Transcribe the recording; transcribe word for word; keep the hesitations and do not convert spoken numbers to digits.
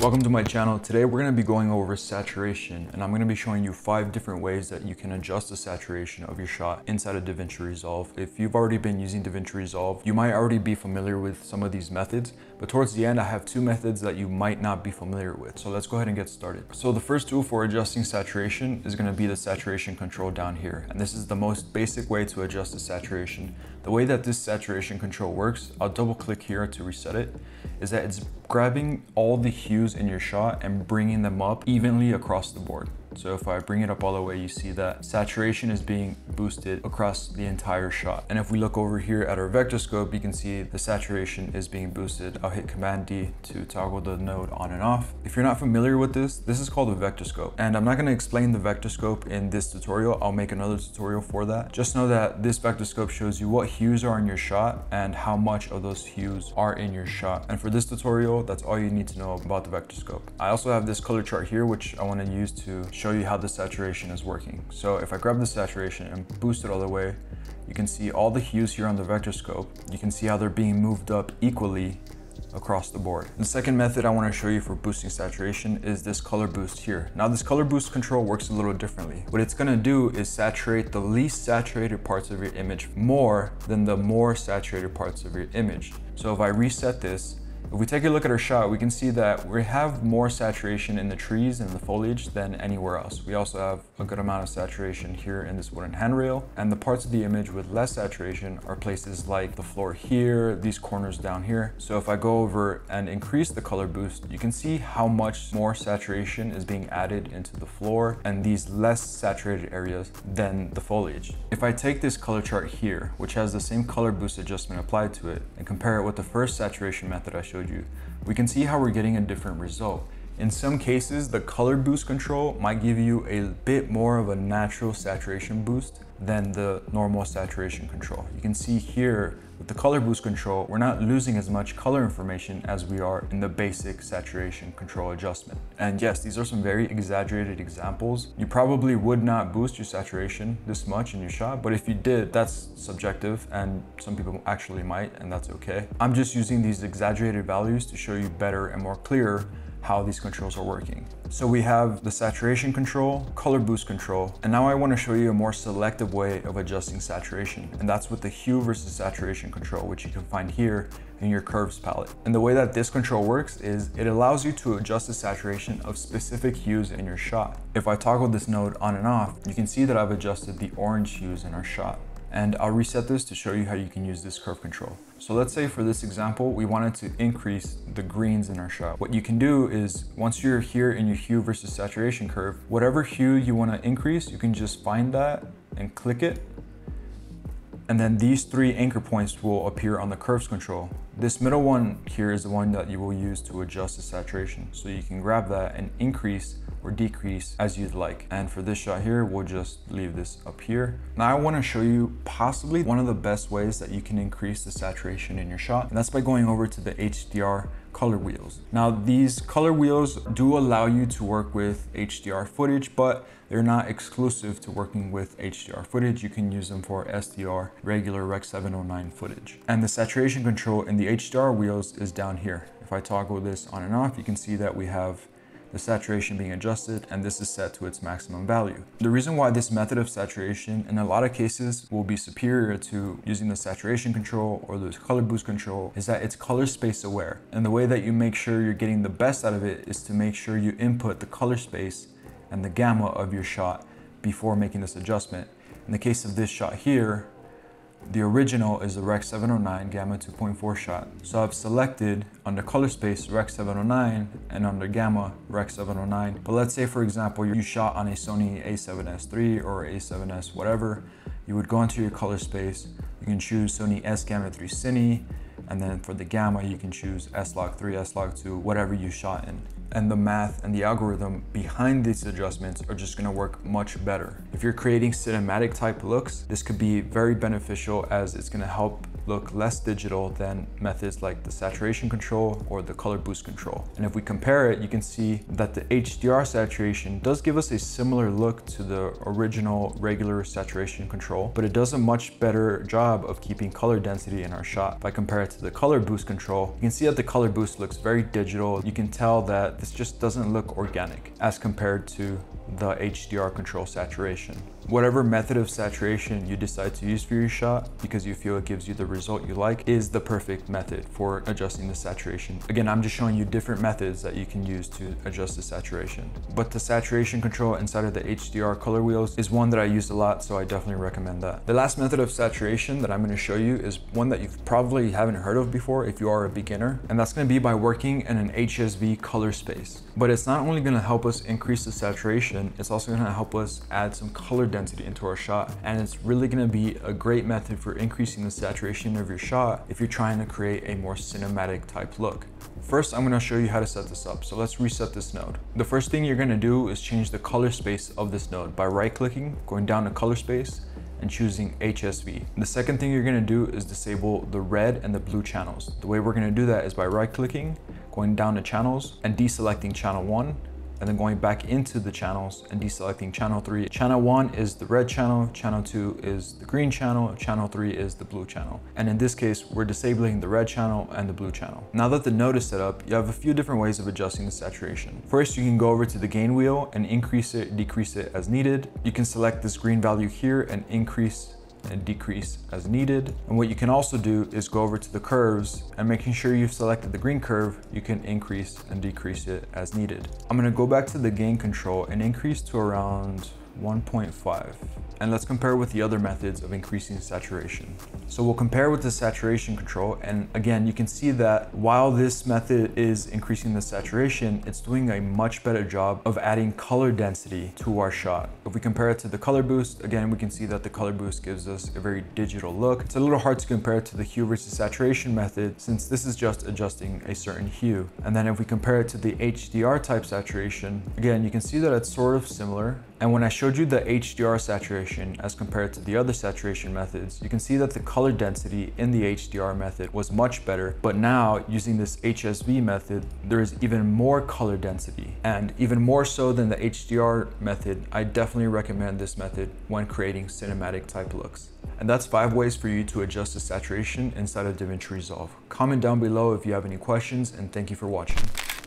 Welcome to my channel. Today we're going to be going over saturation, and I'm going to be showing you five different ways that you can adjust the saturation of your shot inside of DaVinci Resolve. If you've already been using DaVinci Resolve, you might already be familiar with some of these methods, but towards the end I have two methods that you might not be familiar with. So let's go ahead and get started. So the first tool for adjusting saturation is going to be the saturation control down here, and this is the most basic way to adjust the saturation. The way that this saturation control works, I'll double click here to reset it, is that it's grabbing all the hues in your shot and bringing them up evenly across the board. So if I bring it up all the way, you see that saturation is being boosted across the entire shot. And if we look over here at our vector scope, you can see the saturation is being boosted. I'll hit Command D to toggle the node on and off. If you're not familiar with this, this is called a vector scope. And I'm not going to explain the vector scope in this tutorial. I'll make another tutorial for that. Just know that this vector scope shows you what hues are in your shot and how much of those hues are in your shot. And for this tutorial, that's all you need to know about the vector scope. I also have this color chart here, which I want to use to show you how the saturation is working. So if I grab the saturation and boost it all the way, you can see all the hues here on the vector scope. You can see how they're being moved up equally across the board. The second method I want to show you for boosting saturation is this color boost here. Now this color boost control works a little differently. What it's going to do is saturate the least saturated parts of your image more than the more saturated parts of your image. So if I reset this, if we take a look at our shot, we can see that we have more saturation in the trees and the foliage than anywhere else. We also have a good amount of saturation here in this wooden handrail, and the parts of the image with less saturation are places like the floor here, these corners down here. So if I go over and increase the color boost, you can see how much more saturation is being added into the floor and these less saturated areas than the foliage. If I take this color chart here, which has the same color boost adjustment applied to it, and compare it with the first saturation method I showed you, we can see how we're getting a different result. In some cases, the color boost control might give you a bit more of a natural saturation boost than the normal saturation control. You can see here with the color boost control, we're not losing as much color information as we are in the basic saturation control adjustment. And yes, these are some very exaggerated examples. You probably would not boost your saturation this much in your shot, but if you did, that's subjective, and some people actually might, and that's okay. I'm just using these exaggerated values to show you better and more clear how these controls are working. So we have the saturation control, color boost control, and now I want to show you a more selective way of adjusting saturation, and that's with the hue versus saturation control, which you can find here in your curves palette. And the way that this control works is it allows you to adjust the saturation of specific hues in your shot. If I toggle this node on and off, you can see that I've adjusted the orange hues in our shot. And I'll reset this to show you how you can use this curve control. So let's say for this example, we wanted to increase the greens in our shot. What you can do is, once you're here in your hue versus saturation curve, whatever hue you want to increase, you can just find that and click it. And then these three anchor points will appear on the curves control. This middle one here is the one that you will use to adjust the saturation. So you can grab that and increase or decrease as you'd like. And for this shot here, we'll just leave this up here. Now I want to show you possibly one of the best ways that you can increase the saturation in your shot, and that's by going over to the H D R color wheels. Now these color wheels do allow you to work with H D R footage, but they're not exclusive to working with H D R footage. You can use them for S D R, regular Rec seven oh nine footage. And the saturation control in the H D R wheels is down here. If I toggle this on and off, you can see that we have the saturation being adjusted, and this is set to its maximum value. The reason why this method of saturation in a lot of cases will be superior to using the saturation control or the color boost control is that it's color space aware. And the way that you make sure you're getting the best out of it is to make sure you input the color space and the gamma of your shot before making this adjustment. In the case of this shot here, the original is the Rec seven oh nine Gamma two point four shot. So I've selected under color space Rec seven oh nine and under gamma Rec seven oh nine. But let's say for example, you shot on a Sony A seven S three or A seven S whatever. You would go into your color space. You can choose Sony S Gamma three Cine, and then for the gamma you can choose S log three, S log two, whatever you shot in. And the math and the algorithm behind these adjustments are just gonna work much better. If you're creating cinematic type looks, this could be very beneficial as it's gonna help look less digital than methods like the saturation control or the color boost control. And if we compare it, you can see that the H D R saturation does give us a similar look to the original regular saturation control, but it does a much better job of keeping color density in our shot. If I compare it to the color boost control, you can see that the color boost looks very digital. You can tell that this just doesn't look organic as compared to the H D R control saturation. Whatever method of saturation you decide to use for your shot, because you feel it gives you the result you like, is the perfect method for adjusting the saturation. Again, I'm just showing you different methods that you can use to adjust the saturation. But the saturation control inside of the H D R color wheels is one that I use a lot, so I definitely recommend that. The last method of saturation that I'm going to show you is one that you probably haven't heard of before if you are a beginner, and that's going to be by working in an H S V color space. But it's not only going to help us increase the saturation, it's also going to help us add some color density into our shot, and it's really going to be a great method for increasing the saturation of your shot if you're trying to create a more cinematic type look. First, I'm going to show you how to set this up. So let's reset this node. The first thing you're going to do is change the color space of this node by right clicking, going down to color space, and choosing H S V. The second thing you're going to do is disable the red and the blue channels. The way we're going to do that is by right clicking, going down to channels and deselecting channel one, and then going back into the channels and deselecting channel three. Channel one is the red channel, channel two is the green channel, channel three is the blue channel. And in this case, we're disabling the red channel and the blue channel. Now that the node is set up, you have a few different ways of adjusting the saturation. First, you can go over to the gain wheel and increase it, decrease it as needed. You can select this green value here and increase and decrease as needed. And what you can also do is go over to the curves, and making sure you've selected the green curve, you can increase and decrease it as needed. I'm going to go back to the gain control and increase to around one point five. And let's compare with the other methods of increasing saturation. So we'll compare with the saturation control, and again, you can see that while this method is increasing the saturation, it's doing a much better job of adding color density to our shot. If we compare it to the color boost, again, we can see that the color boost gives us a very digital look. It's a little hard to compare it to the hue versus saturation method, since this is just adjusting a certain hue. And then if we compare it to the H D R type saturation, again, you can see that it's sort of similar. And when I showed you the H D R saturation as compared to the other saturation methods, you can see that the color density in the H D R method was much better. But now, using this H S V method, there is even more color density. And even more so than the H D R method, I definitely recommend this method when creating cinematic type looks. And that's five ways for you to adjust the saturation inside of DaVinci Resolve. Comment down below if you have any questions, and thank you for watching.